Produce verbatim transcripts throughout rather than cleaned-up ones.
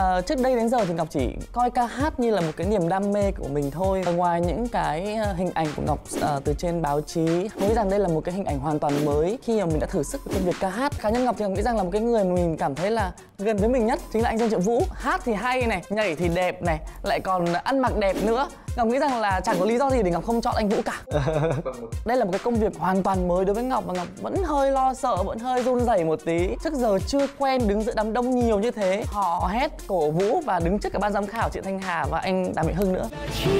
uh, trước đây đến giờ thì Ngọc chỉ coi ca hát như là một cái niềm đam mê của mình thôi. Ngoài những cái hình ảnh của Ngọc uh, từ trên báo chí, nghĩ rằng đây là một cái hình ảnh hoàn toàn mới khi mà mình đã thử sức với công việc ca hát. Cá nhân Ngọc thì Ngọc nghĩ rằng là một cái người mà mình cảm thấy là gần với mình nhất chính là anh Dương Triệu Vũ. Hát thì hay này, nhảy thì đẹp này, lại còn ăn mặc đẹp nữa. Ngọc nghĩ rằng là chẳng có lý do gì để Ngọc không chọn anh Vũ cả. Đây là một cái công việc hoàn toàn mới đối với Ngọc và Ngọc vẫn hơi lo sợ, vẫn hơi run rẩy một tí. Trước giờ chưa quen đứng giữa đám đông nhiều như thế. Họ hét cổ vũ và đứng trước cả ban giám khảo chị Thanh Hà và anh Đàm Vĩnh Hưng nữa.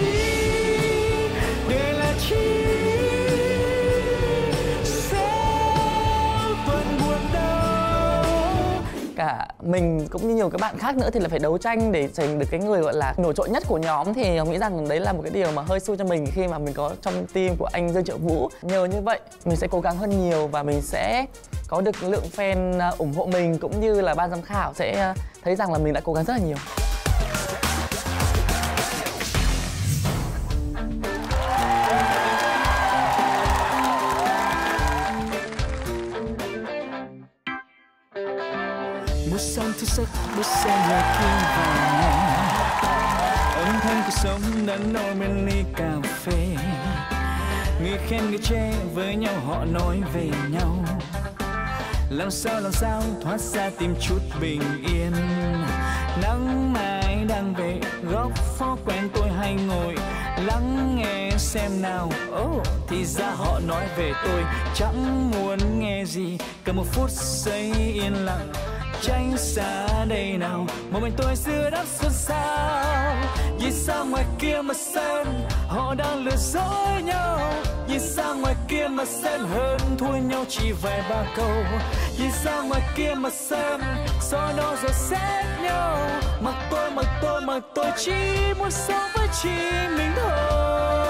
Cả mình cũng như nhiều các bạn khác nữa thì là phải đấu tranh để giành được cái người gọi là nổi trội nhất của nhóm. Thì Ngọc nghĩ rằng đấy là một cái điều mà hơi xui cho mình khi mà mình có trong team của anh Dương Triệu Vũ. Nhờ như vậy mình sẽ cố gắng hơn nhiều và mình sẽ có được lượng fan ủng hộ mình, cũng như là ban giám khảo sẽ thấy rằng là mình đã cố gắng rất là nhiều. Son thức giấc bước xe nhờ kim vàng, âm thanh cuộc sống đã nổi bên ly cà phê. Người khen người chê với nhau họ nói về nhau, làm sao làm sao thoát ra tìm chút bình yên. Nắng mai đang về góc phố quen tôi hay ngồi lắng nghe xem nào. Oh, thì ra họ nói về tôi, chẳng muốn nghe gì, cần một phút giây yên lặng tránh xa đây nào. Một mình tôi giữa đám xôn xao, nhìn ra ngoài kia mà xem họ đang lừa dối nhau. Nhìn ra ngoài kia mà xem hơn thua nhau chỉ vài ba câu. Nhìn ra ngoài kia mà xem gió đó rồi xếp nhau. Mặc tôi mặc tôi mặc tôi chỉ muốn sống với chính mình thôi.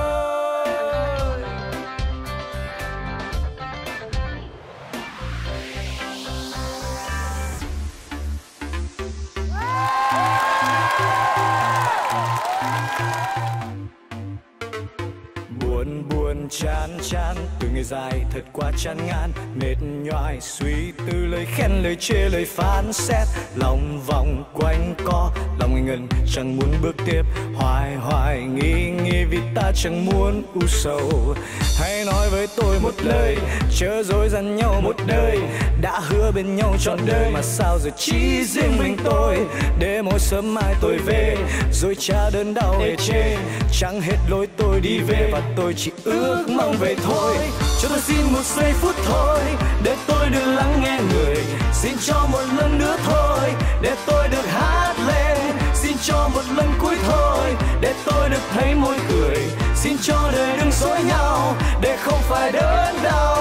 Buồn buồn chán chán từ ngày dài thật quá chán ngán, mệt nhoài suy tư lời khen lời chê lời phán xét, lòng vòng quanh co lòng ngây ngần chẳng muốn bước tiếp, hoài hoài nghi nghi vì ta chẳng muốn u sầu. Hãy nói với tôi một lời chớ dối dằn nhau một đời, đã hứa bên nhau trọn đời mà sao giờ chỉ riêng mình tôi. Để mỗi sớm mai tôi về rồi cha đớn đau ê chê, chẳng hết lối tôi đi về và tôi chỉ ước mong về thôi. Cho tôi xin một giây phút thôi để tôi được lắng nghe người, xin cho một lần nữa thôi để tôi được hát lên, xin cho một lần cuối thôi để tôi được thấy môi cười, xin cho đời đừng dối nhau để không phải đớn đau.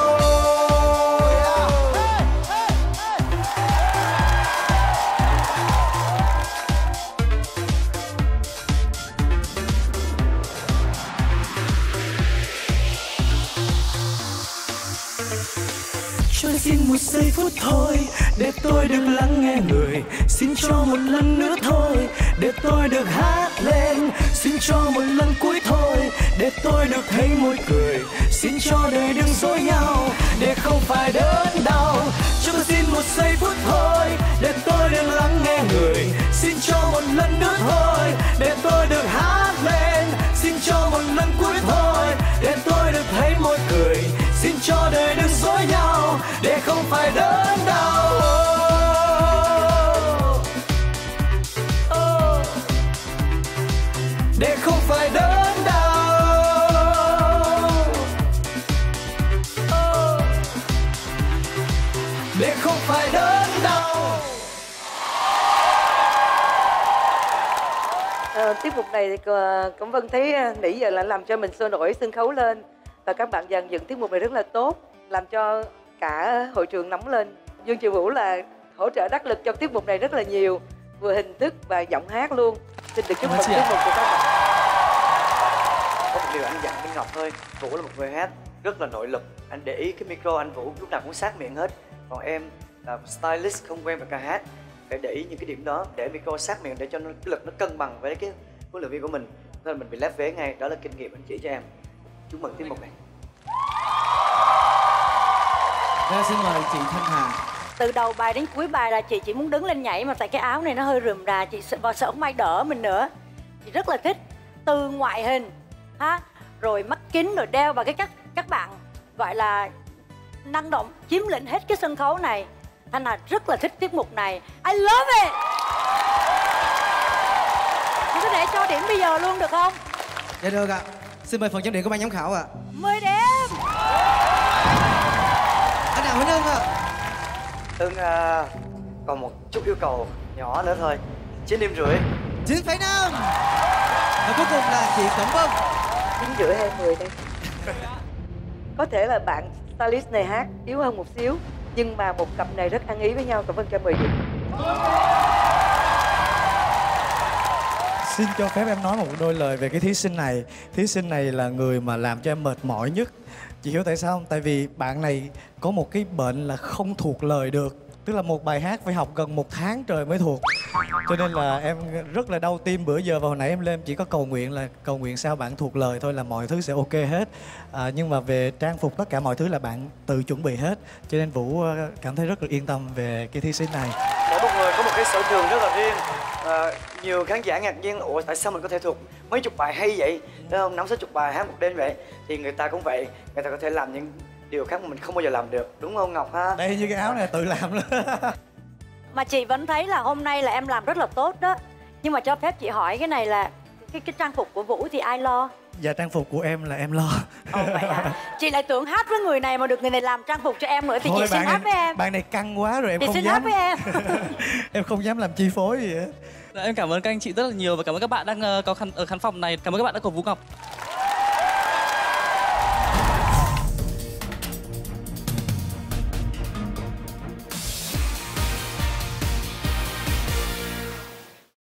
Cho xin một giây phút thôi để tôi được lắng nghe người, xin cho một lần nữa thôi để tôi được hát lên, xin cho một lần cuối thôi để tôi được thấy môi cười, xin cho đời đừng dối nhau để không phải đớn đau. Cho xin một giây phút thôi để tôi được lắng nghe người, xin cho một lần nữa thôi để tôi được hát lên, xin cho một lần cuối thôi để tôi được thấy môi cười, xin cho đời đừng dối nhau để không phải đớn đau. Oh, oh, để không phải đớn đau. Oh, để không phải đớn đau. À, tiết mục này thì Cẩm Vân thấy nãy giờ là làm cho mình sôi nổi sân khấu lên, và các bạn dàn dựng tiết mục này rất là tốt, làm cho cả hội trường nóng lên. Dương Triệu Vũ là hỗ trợ đắc lực trong tiết mục này rất là nhiều, vừa hình thức và giọng hát luôn. Xin được chúc mừng tiết mục của các bạn. Có một điều anh dặn với Ngọc thôi, Vũ là một người hát rất là nội lực, anh để ý cái micro anh Vũ lúc nào cũng sát miệng hết, còn em là stylist không quen về ca hát, phải để ý những cái điểm đó, để micro sát miệng để cho nó, cái lực nó cân bằng với cái huấn luyện viên của mình, nên mình bị lép vế ngay. Đó là kinh nghiệm anh chỉ cho em. Chúc mừng tiết mục này. Dạ, xin mời chị Thanh Hà. Từ đầu bài đến cuối bài là chị chỉ muốn đứng lên nhảy, mà tại cái áo này nó hơi rườm rà, chị sợ, và sợ không ai đỡ mình nữa. Chị rất là thích. Từ ngoại hình ha, rồi mắt kính, rồi đeo, và cái các các bạn gọi là năng động chiếm lĩnh hết cái sân khấu này. Thanh Hà rất là thích tiết mục này. I love it. Chị có thể cho điểm bây giờ luôn được không? Dạ được ạ. Xin mời phần chấm điểm của ban giám khảo ạ. mười điểm. Anh nào Huỳnh Hưng ạ? Hưng à, còn một chút yêu cầu nhỏ nữa thôi. Chín điểm rưỡi. chín phẩy năm. Và cuối cùng là chị Cẩm Vân. Chín rưỡi hay mười đây. Có thể là bạn stylist này hát yếu hơn một xíu, nhưng mà một cặp này rất ăn ý với nhau. Cảm ơn cho mười điểm. Xin cho phép em nói một đôi lời về cái thí sinh này. Thí sinh này là người mà làm cho em mệt mỏi nhất. Chị hiểu tại sao không? Tại vì bạn này có một cái bệnh là không thuộc lời được. Tức là một bài hát phải học gần một tháng trời mới thuộc. Cho nên là em rất là đau tim. Bữa giờ vào hồi nãy em lên chỉ có cầu nguyện là cầu nguyện sao bạn thuộc lời thôi là mọi thứ sẽ ok hết. à, Nhưng mà về trang phục tất cả mọi thứ là bạn tự chuẩn bị hết. Cho nên Vũ cảm thấy rất là yên tâm về cái thí sinh này. Mỗi một người có một cái sở trường rất là riêng. à, Nhiều khán giả ngạc nhiên là ủa tại sao mình có thể thuộc mấy chục bài hay vậy, đúng không? Năm sáu chục bài hát một đêm vậy. Thì người ta cũng vậy, người ta có thể làm những điều khác mà mình không bao giờ làm được, đúng không Ngọc ha? Đây như cái áo này tự làm luôn. Mà chị vẫn thấy là hôm nay là em làm rất là tốt đó. Nhưng mà cho phép chị hỏi cái này là cái cái trang phục của Vũ thì ai lo? Dạ trang phục của em là em lo. Ồ vậy à? Chị lại tưởng hát với người này mà được người này làm trang phục cho em nữa thì Thôi, chị xin hát này, với em. Bạn này căng quá rồi em Chị không xin dám. hát với em. Em không dám làm chi phối gì hết. Dạ, em cảm ơn các anh chị rất là nhiều và cảm ơn các bạn đang uh, có khán ở khán phòng này. Cảm ơn các bạn đã cổ vũ Ngọc.